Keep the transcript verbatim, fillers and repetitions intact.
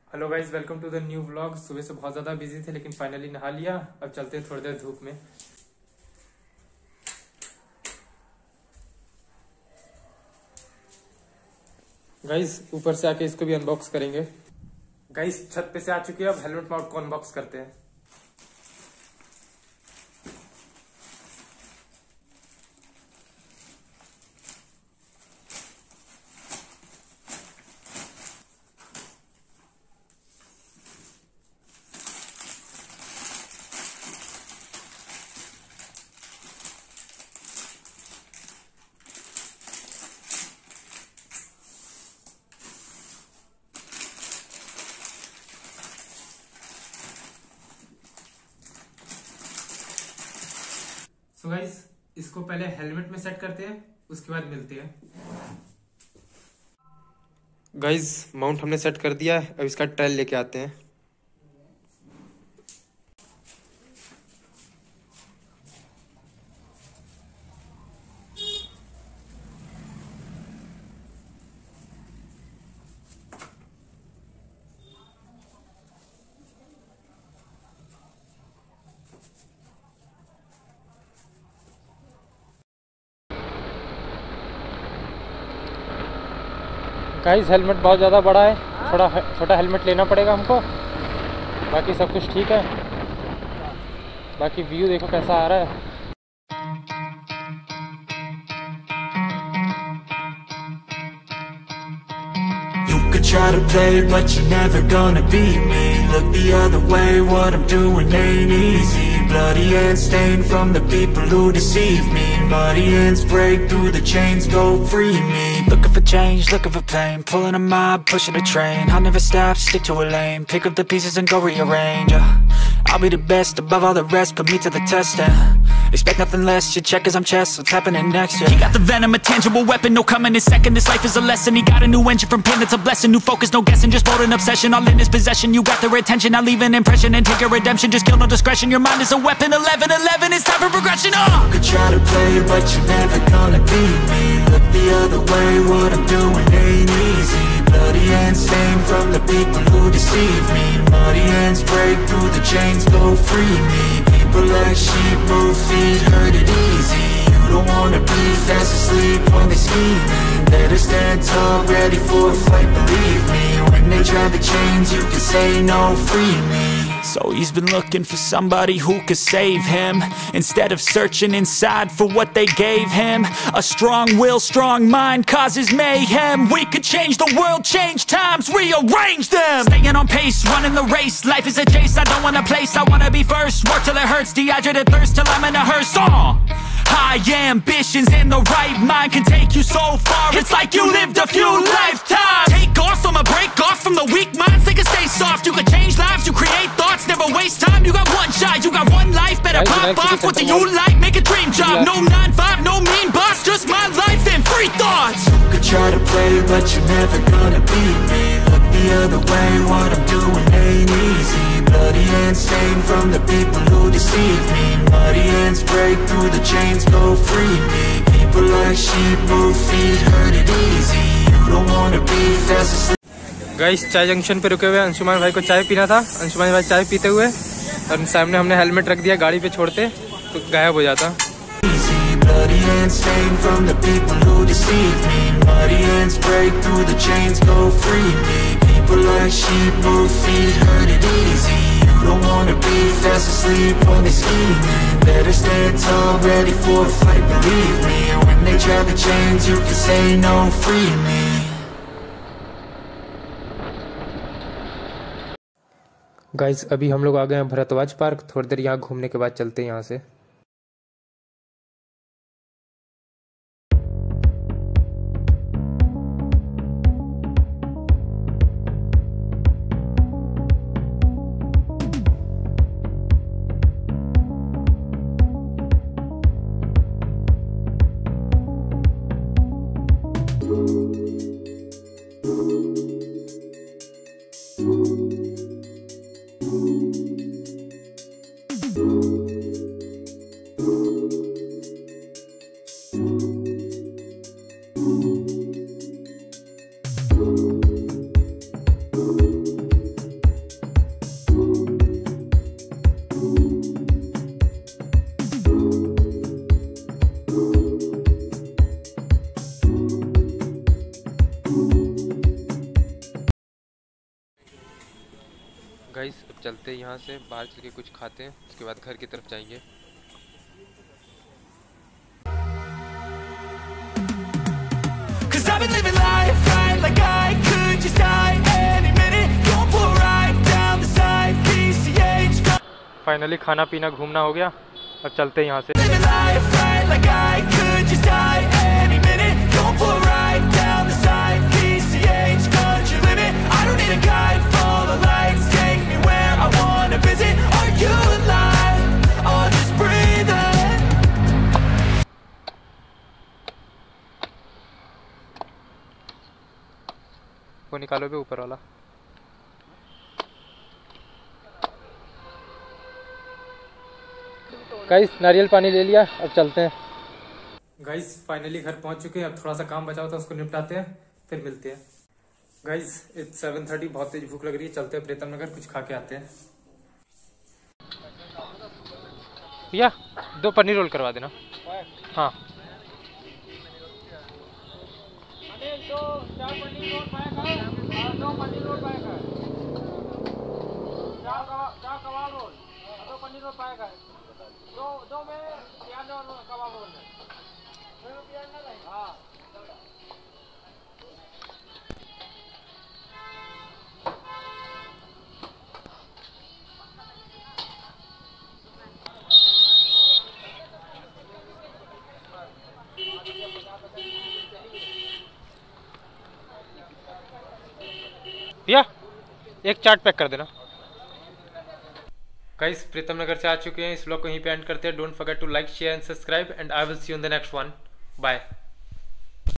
Hello guys, welcome to the new vlog. सुबह से बहुत ज्यादा बिजी थे लेकिन फाइनली नहा लिया। अब चलते हैं थोड़ी देर धूप में। गाइज ऊपर से आके इसको भी अनबॉक्स करेंगे। गाइज छत पे से आ चुके हैं, अब हेलमेट माउंट को अनबॉक्स करते हैं। सो गाइस इसको पहले हेलमेट में सेट करते हैं, उसके बाद मिलते हैं। गाइस माउंट हमने सेट कर दिया है, अब इसका ट्रायल लेके आते हैं। गाइस हेलमेट बहुत ज़्यादा बड़ा है, थोड़ा छोटा हेलमेट लेना पड़ेगा हमको। बाकी सब कुछ ठीक है। बाकी व्यू देखो कैसा आ रहा है। Try to play, but you're never gonna beat me. Look the other way, what I'm doing ain't easy. Bloody hands stained from the people who deceive me. Muddy hands break through the chains, go free me. Looking for change, looking for pain. Pulling a mob, pushing a train. I'll never stop, stick to a lane. Pick up the pieces and go rearrange. uh, I'll be the best above all the rest, put me to the test and expect nothing less. Your check is I'm chess, what's happening next? Yeah. He got the venom, a tangible weapon, no coming in second. This life is a lesson. He got a new engine from pain, that's a blessing. New focus, no guessing, just bold and obsession. All in his possession, you got their attention. I'll leave an impression and take your redemption. Just kill no discretion, your mind is a weapon. Eleven, eleven, it's time for progression. Oh! You could try to play, but you're never gonna beat me. Look the other way, what I'm doing ain't easy. Bloody hands stained from the people who deceive me. Muddy hands break through the chains, go free me. People like sheep move feet, hurt it easy. You don't wanna be fast asleep when they're scheming. Better stand tall, ready for a fight, believe me. When they try to change, you can say no, free me. So he's been looking for somebody who could save him, instead of searching inside for what they gave him. A strong will, strong mind causes mayhem. We could change the world, change times, rearrange them. Staying on pace, running the race. Life is a chase, I don't want a place, I wanna be first. Work till it hurts, dehydrated thirst till I'm in a hearse. uh. High ambitions and the right mind can take you so far. It's like you lived a few lifetimes. Take off from a break off from the weak minds, they can stay soft. You can change lives, you create thoughts, never waste time. You got one shot, you got one life, better pop off. What do you like? Make a dream job. No nine five, no mean boss, just my life and free thoughts. You could try to play, but you're never gonna beat me. Look the other way, what I'm doing ain't easy. Bloody hands stained from the people who deceive me. Muddy hands break through the chains, go free me. People like sheep move feet, hurt it easy. You don't wanna be fast asleep. Guys चाय junction पे रुके हुए अंशुमान भाई को चाय पीना था। अंशुमान भाई चाय पीते हुए और सामने हमने हेलमेट रख दिया, गाड़ी पे छोड़ते तो गायब हो जाता। Bloody hands stained from the people who deceive me. Muddy hands break through the chains, go free me. People like sheep move feet, hurt it easy. You don't wanna be fast asleep when they're scheming. Better stand tall, ready for a fight, believe me. When they try to change, you can say no, free me. Guys अभी हम लोग आ गए हैं Bharadwaj park. थोड़ी देर यहाँ घूमने के बाद चलते हैं यहाँ से। गाइस अब चलते हैं यहाँ से, बाहर चल के कुछ खाते हैं, उसके बाद घर की तरफ जाएंगे। फाइनली खाना पीना घूमना हो गया, अब चलते हैं यहाँ से। वो निकालो भी ऊपर वाला। गाइस नारियल पानी ले लिया, अब चलते हैं। गाइस फाइनली घर पहुंच चुके हैं, अब थोड़ा सा काम बचा हुआ था उसको निपटाते हैं, फिर मिलते हैं। गाइस इट्स सेवन थर्टी, बहुत तेज भूख लग रही है, चलते हैं प्रीतम नगर, कुछ खा के आते हैं। भैया दो पनीर रोल करवा देना। हाँ दो चार पनीर रोल पाएगा, दो पनीर रोल पाएगा, चार चार कबाब रोल, दो पनीर रोल पाएगा, दो दो में प्याज और कबाब रोल है। हाँ भैया एक चाट पैक कर देना। गाइस प्रीतम नगर से आ चुके हैं, इस व्लॉग को यहीं पे एंड करते हैं। Don't forget to like share and subscribe and I will see you in the next one. Bye.